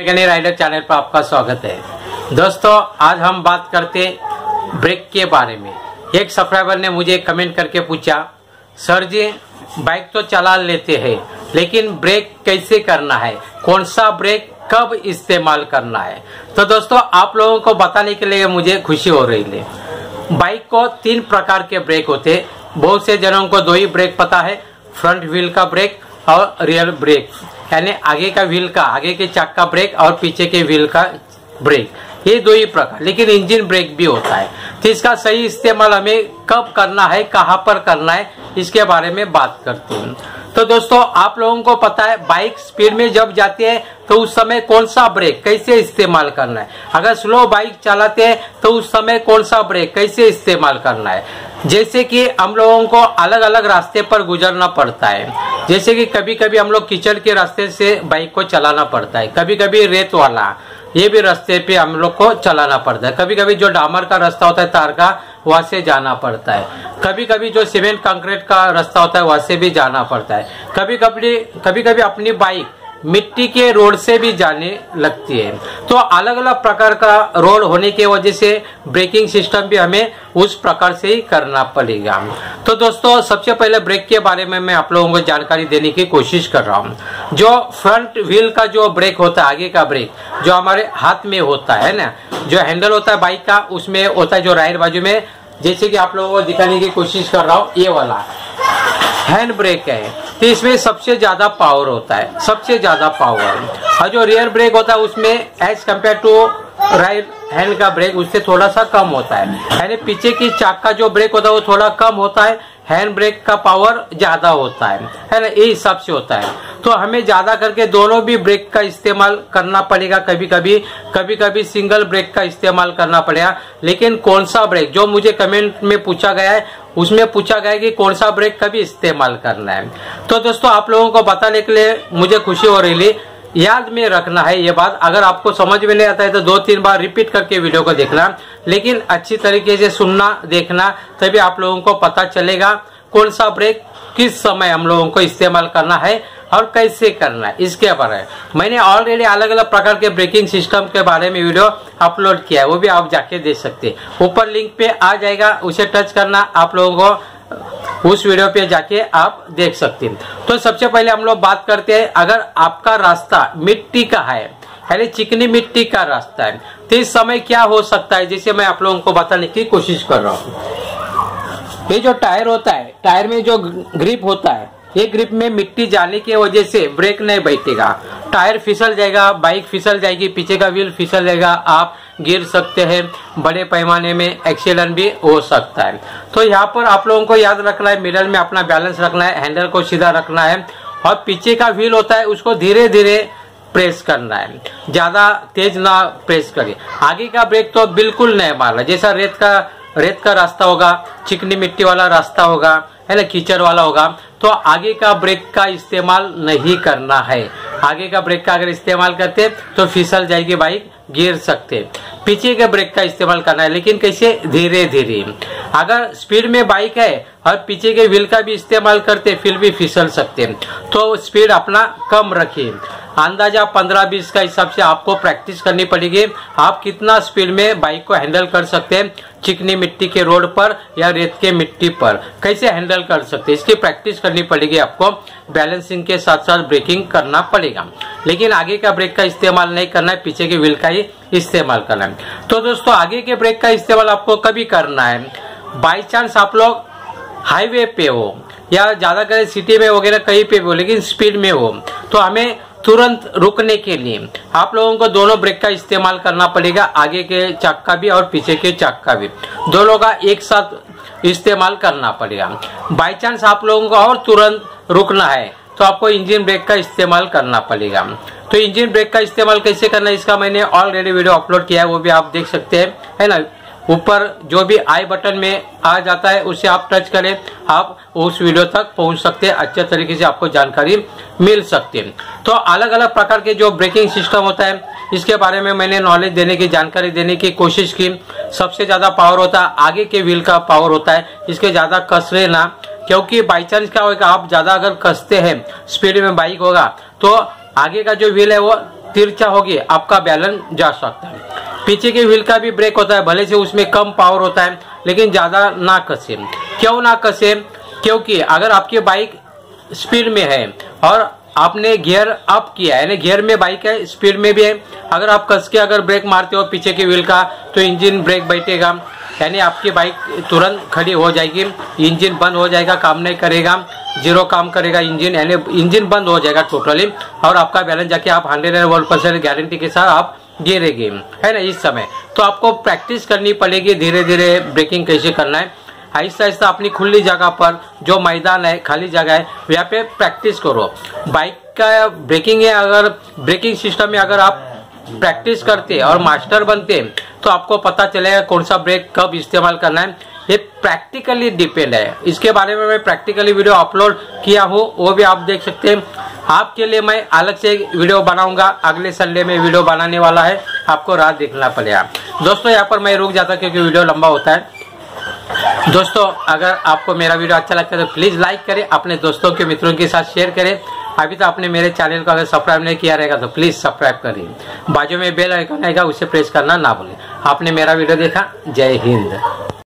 Rider channel पर आपका स्वागत है। दोस्तों, आज हम बात करते ब्रेक के बारे में। एक सब्सक्राइबर ने मुझे कमेंट करके पूछा, सर जी बाइक तो चला लेते हैं लेकिन ब्रेक कैसे करना है, कौन सा ब्रेक कब इस्तेमाल करना है। तो दोस्तों, आप लोगों को बताने के लिए मुझे खुशी हो रही है। बाइक को 3 प्रकार के ब्रेक होते हैं। बहुत से जनों को 2 ही ब्रेक पता है, फ्रंट व्हील का ब्रेक और रियर ब्रेक, यानी आगे का व्हील का, आगे के चक का ब्रेक और पीछे के व्हील का ब्रेक। ये 2 ही प्रकार, लेकिन इंजन ब्रेक भी होता है। तो इसका सही इस्तेमाल हमें कब करना है, कहाँ पर करना है, इसके बारे में बात करते हैं। तो दोस्तों, आप लोगों को पता है बाइक स्पीड में जब जाती है तो उस समय कौन सा ब्रेक कैसे इस्तेमाल करना है। अगर स्लो बाइक चलाते हैं तो उस समय कौन सा ब्रेक कैसे इस्तेमाल करना है। जैसे कि हम लोगों को अलग अलग रास्ते पर गुजरना पड़ता है। जैसे कि कभी कभी हम लोग कीचड़ के रास्ते से बाइक को चलाना पड़ता है, कभी कभी रेत वाला ये भी रास्ते पे हम लोग को चलाना पड़ता है, कभी कभी जो डामर का रास्ता होता है तार का वहां से जाना पड़ता है, कभी कभी जो सीमेंट कंक्रीट का रास्ता होता है वहां से भी जाना पड़ता है, कभी कभी अपनी बाइक मिट्टी के रोड से भी जाने लगती है। तो अलग अलग प्रकार का रोड होने की वजह से ब्रेकिंग सिस्टम भी हमें उस प्रकार से ही करना पड़ेगा। तो दोस्तों, सबसे पहले ब्रेक के बारे में मैं आप लोगों को जानकारी देने की कोशिश कर रहा हूँ। जो फ्रंट व्हील का जो ब्रेक होता है, आगे का ब्रेक जो हमारे हाथ में होता है ना, जो हैंडल होता है बाइक का, उसमें होता है जो राइट बाजू में, जैसे कि आप लोगों को दिखाने की कोशिश कर रहा हूँ, ये वाला हैंड ब्रेक है। तो इसमें सबसे ज्यादा पावर होता है, सबसे ज्यादा पावर। और जो रियर ब्रेक होता है उसमें as compared to right hand का ब्रेक उससे थोड़ा सा कम होता है, यानी पीछे की चाक का जो ब्रेक होता है वो थोड़ा कम होता है, हैंड ब्रेक का पावर ज्यादा होता है ना, ये हिसाब से होता है। तो हमें ज्यादा करके दोनों भी ब्रेक का इस्तेमाल करना पड़ेगा, कभी कभी सिंगल ब्रेक का इस्तेमाल करना पड़ेगा। लेकिन कौन सा ब्रेक, जो मुझे कमेंट में पूछा गया है उसमें पूछा गया है कि कौन सा ब्रेक कभी इस्तेमाल करना है। तो दोस्तों, आप लोगों को बताने के लिए मुझे खुशी हो रही है। याद में रखना है ये बात। अगर आपको समझ में नहीं आता है तो 2-3 बार रिपीट करके वीडियो को देखना, लेकिन अच्छी तरीके से सुनना देखना, तभी आप लोगों को पता चलेगा कौन सा ब्रेक किस समय हम लोगों को इस्तेमाल करना है और कैसे करना है। इसके बारे में मैंने ऑलरेडी अलग अलग प्रकार के ब्रेकिंग सिस्टम के बारे में वीडियो अपलोड किया है, वो भी आप जाके देख सकते हैं। ऊपर लिंक पे आ जाएगा, उसे टच करना, आप लोगों को उस वीडियो पे जाके आप देख सकते हैं। तो सबसे पहले हम लोग बात करते हैं, अगर आपका रास्ता मिट्टी का है, यानी चिकनी मिट्टी का रास्ता है, तो इस समय क्या हो सकता है, जिसे मैं आप लोगों को बताने की कोशिश कर रहा हूँ। ये जो टायर होता है, टायर में जो ग्रिप होता है, ये ग्रिप में मिट्टी जाने की वजह से ब्रेक नहीं बैठेगा, टायर फिसल जाएगा, बाइक फिसल जाएगी, पीछे का व्हील फिसल जाएगा, आप गिर सकते हैं, बड़े पैमाने में एक्सीडेंट भी हो सकता है। तो यहाँ पर आप लोगों को याद रखना है, मिडल में अपना बैलेंस रखना है, हैंडल को सीधा रखना है और पीछे का व्हील होता है उसको धीरे धीरे प्रेस करना है, ज्यादा तेज ना प्रेस करिए। आगे का ब्रेक तो बिल्कुल नहीं मारना, जैसा रेत का रास्ता होगा, चिकनी मिट्टी वाला रास्ता होगा, है ना, कीचड़ वाला होगा, तो आगे का ब्रेक का इस्तेमाल नहीं करना है। आगे का ब्रेक का अगर इस्तेमाल करते तो फिसल जाएगी बाइक, गिर सकते। पीछे के ब्रेक का इस्तेमाल करना है, लेकिन कैसे, धीरे धीरे। अगर स्पीड में बाइक है और पीछे के व्हील का भी इस्तेमाल करते फिर भी फिसल सकते, तो स्पीड अपना कम रखिए। अंदाजा 15-20 का हिसाब से आपको प्रैक्टिस करनी पड़ेगी, आप कितना स्पीड में बाइक को हैंडल कर सकते हैं, चिकनी मिट्टी के रोड पर या रेत के मिट्टी पर कैसे हैंडल कर सकते हैं, इसकी प्रैक्टिस करनी पड़ेगी आपको। बैलेंसिंग के साथ साथ ब्रेकिंग करना पड़ेगा, लेकिन आगे का ब्रेक का इस्तेमाल नहीं करना है, पीछे के व्हील का ही इस्तेमाल करना है। तो दोस्तों, आगे के ब्रेक का इस्तेमाल आपको कभी करना है, बाई चांस आप लोग हाईवे पे हो या ज्यादा कर सिटी में वगैरह कहीं पे हो, लेकिन स्पीड में हो, तो हमें तुरंत रुकने के लिए आप लोगों को दोनों ब्रेक का इस्तेमाल करना पड़ेगा, आगे के चक का भी और पीछे के चक का भी, दोनों का एक साथ इस्तेमाल करना पड़ेगा। बाई चांस आप लोगों को और तुरंत रुकना है तो आपको इंजन ब्रेक का इस्तेमाल करना पड़ेगा। तो इंजन ब्रेक का इस्तेमाल कैसे करना है, इसका मैंने ऑलरेडी वीडियो अपलोड किया है, वो भी आप देख सकते हैं, है ना। ऊपर जो भी आई बटन में आ जाता है उसे आप टच करें, आप उस वीडियो तक पहुंच सकते हैं, अच्छे तरीके से आपको जानकारी मिल सकती है। तो अलग अलग प्रकार के जो ब्रेकिंग सिस्टम होता है इसके बारे में मैंने नॉलेज देने की, जानकारी देने की कोशिश की। सबसे ज्यादा पावर होता है आगे के व्हील का पावर होता है, इसके ज्यादा कसरे ना, क्योंकि बाई चांस क्या होगा, आप ज्यादा अगर कसते हैं, स्पीड में बाइक होगा तो आगे का जो व्हील है वो तिरछा होगी आपका बैलेंस जा सकता है। पीछे के व्हील का भी ब्रेक होता है, भले से उसमें कम पावर होता है लेकिन ज्यादा ना कसे। क्यों ना कसे? क्योंकि अगर आपकी बाइक स्पीड में है और आपने गियर अप किया है, यानी गियर में बाइक है, स्पीड में भी है, अगर आप कस के अगर ब्रेक मारते हो पीछे के व्हील का तो इंजन ब्रेक बैठेगा, यानी आपकी बाइक तुरंत खड़ी हो जाएगी, इंजन बंद हो जाएगा, काम नहीं करेगा, जीरो काम करेगा इंजन, यानी इंजन बंद हो जाएगा टोटली और आपका बैलेंस जाके आप 101% गारंटी के साथ आप गिरेंगे, है ना। इस समय तो आपको प्रैक्टिस करनी पड़ेगी, धीरे धीरे ब्रेकिंग कैसे करना है, आहिस्ता आहिस्ता अपनी खुली जगह पर, जो मैदान है, खाली जगह है, यहाँ पे प्रैक्टिस करो। बाइक का ब्रेकिंग है, अगर ब्रेकिंग सिस्टम में अगर आप प्रैक्टिस करते और मास्टर बनते तो आपको पता चलेगा कौन सा ब्रेक कब इस्तेमाल करना है। ये प्रैक्टिकली डिपेंड है, इसके बारे में मैं प्रैक्टिकली वीडियो अपलोड किया हूँ, वो भी आप देख सकते हैं। आपके लिए मैं अलग से वीडियो बनाऊंगा, अगले संडे में वीडियो बनाने वाला है, आपको रात देखना पड़ेगा। दोस्तों यहाँ पर मैं रुक जाता क्योंकि वीडियो लंबा होता है। दोस्तों अगर आपको मेरा वीडियो अच्छा लगता है तो प्लीज लाइक करें, अपने दोस्तों के मित्रों के साथ शेयर करें। अभी तो आपने मेरे चैनल को अगर सब्सक्राइब नहीं किया रहेगा तो प्लीज सब्सक्राइब करिए, बाजू में बेल आइकन आएगा उसे प्रेस करना ना भूलें। आपने मेरा वीडियो देखा, जय हिंद।